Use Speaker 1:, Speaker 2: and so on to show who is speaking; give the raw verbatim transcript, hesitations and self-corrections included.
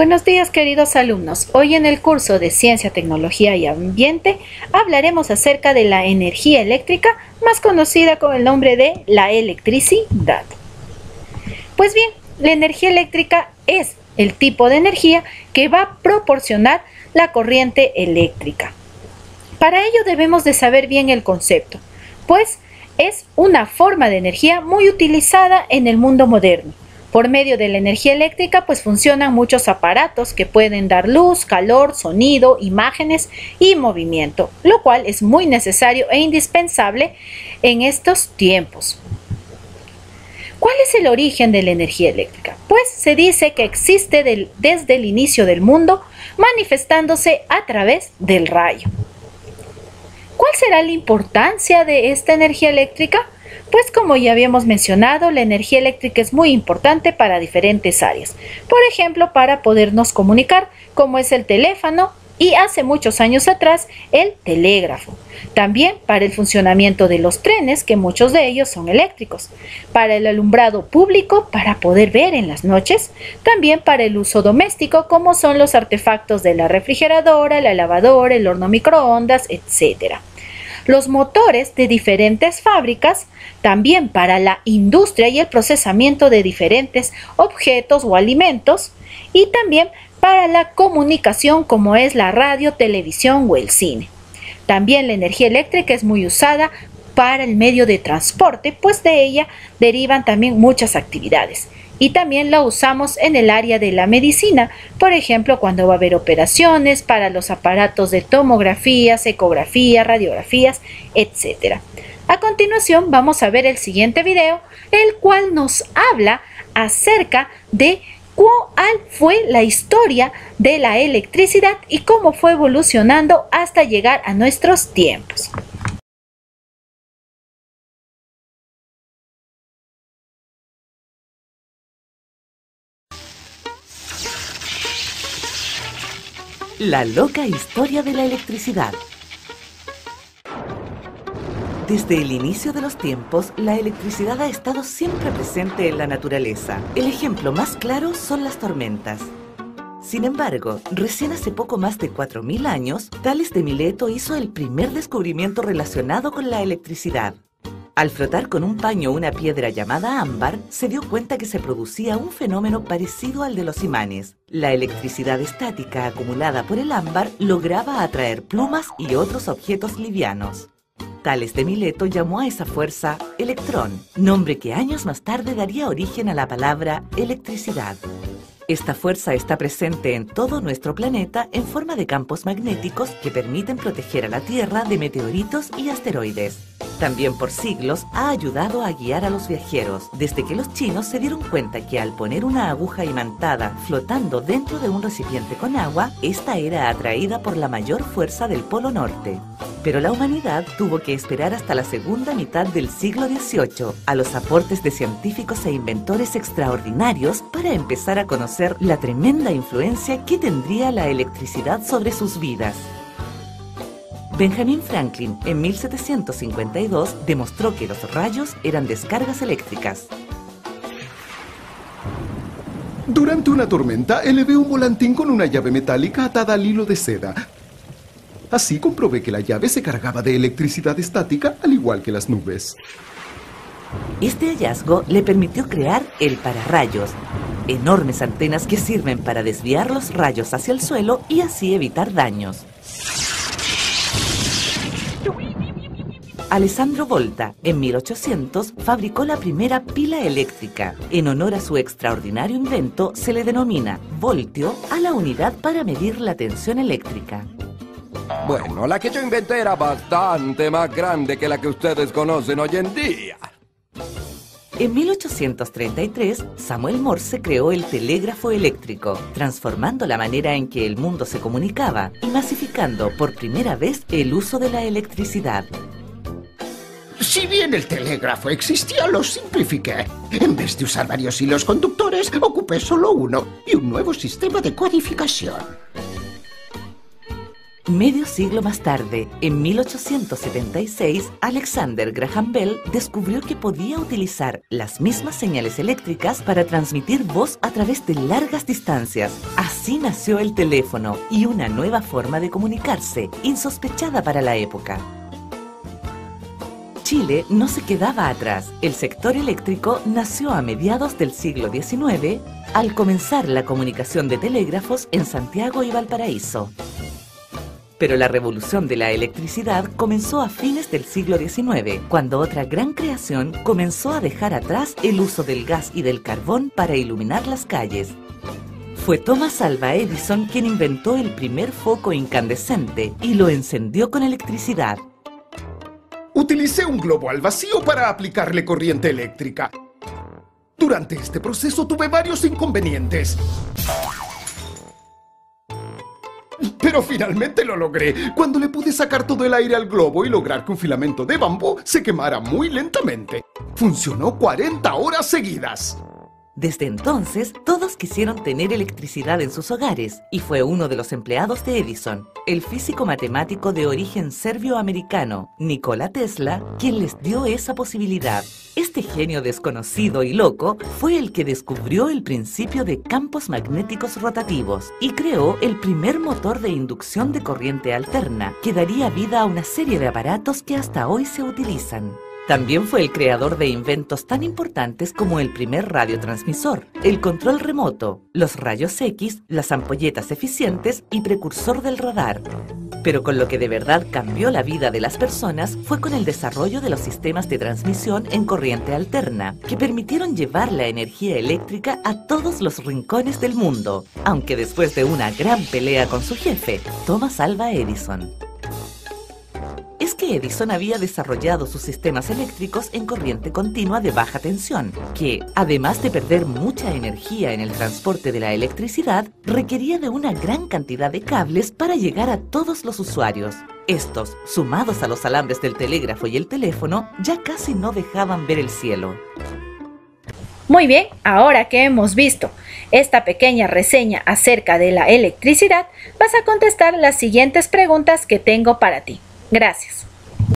Speaker 1: Buenos días, queridos alumnos. Hoy en el curso de Ciencia, Tecnología y Ambiente hablaremos acerca de la energía eléctrica, más conocida con el nombre de la electricidad. Pues bien, la energía eléctrica es el tipo de energía que va a proporcionar la corriente eléctrica. Para ello debemos de saber bien el concepto, pues es una forma de energía muy utilizada en el mundo moderno. Por medio de la energía eléctrica, pues funcionan muchos aparatos que pueden dar luz, calor, sonido, imágenes y movimiento, lo cual es muy necesario e indispensable en estos tiempos. ¿Cuál es el origen de la energía eléctrica? Pues se dice que existe del, desde el inicio del mundo, manifestándose a través del rayo. ¿Cuál será la importancia de esta energía eléctrica? Pues como ya habíamos mencionado, la energía eléctrica es muy importante para diferentes áreas. Por ejemplo, para podernos comunicar, como es el teléfono y hace muchos años atrás el telégrafo. También para el funcionamiento de los trenes, que muchos de ellos son eléctricos. Para el alumbrado público, para poder ver en las noches. También para el uso doméstico, como son los artefactos de la refrigeradora, la lavadora, el horno microondas, etcétera. Los motores de diferentes fábricas, también para la industria y el procesamiento de diferentes objetos o alimentos, y también para la comunicación como es la radio, televisión o el cine. También la energía eléctrica es muy usada para el medio de transporte, pues de ella derivan también muchas actividades. Y también la usamos en el área de la medicina, por ejemplo, cuando va a haber operaciones para los aparatos de tomografías, ecografías, radiografías, etcétera. A continuación vamos a ver el siguiente video, el cual nos habla acerca de cuál fue la historia de la electricidad y cómo fue evolucionando hasta llegar a nuestros tiempos.
Speaker 2: La loca historia de la electricidad. Desde el inicio de los tiempos, la electricidad ha estado siempre presente en la naturaleza. El ejemplo más claro son las tormentas. Sin embargo, recién hace poco más de cuatro mil años, Tales de Mileto hizo el primer descubrimiento relacionado con la electricidad. Al frotar con un paño una piedra llamada ámbar, se dio cuenta que se producía un fenómeno parecido al de los imanes. La electricidad estática acumulada por el ámbar lograba atraer plumas y otros objetos livianos. Tales de Mileto llamó a esa fuerza electrón, nombre que años más tarde daría origen a la palabra electricidad. Esta fuerza está presente en todo nuestro planeta en forma de campos magnéticos que permiten proteger a la Tierra de meteoritos y asteroides. También por siglos ha ayudado a guiar a los viajeros, desde que los chinos se dieron cuenta que al poner una aguja imantada flotando dentro de un recipiente con agua, esta era atraída por la mayor fuerza del Polo Norte. Pero la humanidad tuvo que esperar hasta la segunda mitad del siglo dieciocho a los aportes de científicos e inventores extraordinarios para empezar a conocer la tremenda influencia que tendría la electricidad sobre sus vidas. Benjamin Franklin, en mil setecientos cincuenta y dos, demostró que los rayos eran descargas eléctricas.
Speaker 3: Durante una tormenta, elevé un volantín con una llave metálica atada al hilo de seda. Así comprobé que la llave se cargaba de electricidad estática, al igual que las nubes.
Speaker 2: Este hallazgo le permitió crear el pararrayos, enormes antenas que sirven para desviar los rayos hacia el suelo y así evitar daños. Alessandro Volta, en mil ochocientos, fabricó la primera pila eléctrica. En honor a su extraordinario invento, se le denomina voltio a la unidad para medir la tensión eléctrica.
Speaker 4: Bueno, la que yo inventé era bastante más grande que la que ustedes conocen hoy en día.
Speaker 2: En mil ochocientos treinta y tres, Samuel Morse creó el telégrafo eléctrico, transformando la manera en que el mundo se comunicaba y masificando por primera vez el uso de la electricidad.
Speaker 5: Si bien el telégrafo existía, lo simplifiqué. En vez de usar varios hilos conductores, ocupé solo uno y un nuevo sistema de codificación.
Speaker 2: Medio siglo más tarde, en mil ochocientos setenta y seis, Alexander Graham Bell descubrió que podía utilizar las mismas señales eléctricas para transmitir voz a través de largas distancias. Así nació el teléfono y una nueva forma de comunicarse, insospechada para la época. Chile no se quedaba atrás. El sector eléctrico nació a mediados del siglo diecinueve al comenzar la comunicación de telégrafos en Santiago y Valparaíso. Pero la revolución de la electricidad comenzó a fines del siglo diecinueve, cuando otra gran creación comenzó a dejar atrás el uso del gas y del carbón para iluminar las calles. Fue Thomas Alva Edison quien inventó el primer foco incandescente y lo encendió con electricidad.
Speaker 3: Utilicé un globo al vacío para aplicarle corriente eléctrica. Durante este proceso tuve varios inconvenientes. Pero finalmente lo logré, cuando le pude sacar todo el aire al globo y lograr que un filamento de bambú se quemara muy lentamente. Funcionó cuarenta horas seguidas.
Speaker 2: Desde entonces, todos quisieron tener electricidad en sus hogares, y fue uno de los empleados de Edison, el físico matemático de origen serbio-americano, Nikola Tesla, quien les dio esa posibilidad. Este genio desconocido y loco fue el que descubrió el principio de campos magnéticos rotativos y creó el primer motor de inducción de corriente alterna, que daría vida a una serie de aparatos que hasta hoy se utilizan. También fue el creador de inventos tan importantes como el primer radiotransmisor, el control remoto, los rayos X, las ampolletas eficientes y precursor del radar. Pero con lo que de verdad cambió la vida de las personas fue con el desarrollo de los sistemas de transmisión en corriente alterna, que permitieron llevar la energía eléctrica a todos los rincones del mundo, aunque después de una gran pelea con su jefe, Thomas Alva Edison. Es que Edison había desarrollado sus sistemas eléctricos en corriente continua de baja tensión, que, además de perder mucha energía en el transporte de la electricidad, requería de una gran cantidad de cables para llegar a todos los usuarios. Estos, sumados a los alambres del telégrafo y el teléfono, ya casi no dejaban ver el cielo.
Speaker 1: Muy bien, ahora que hemos visto esta pequeña reseña acerca de la electricidad, vas a contestar las siguientes preguntas que tengo para ti. Gracias.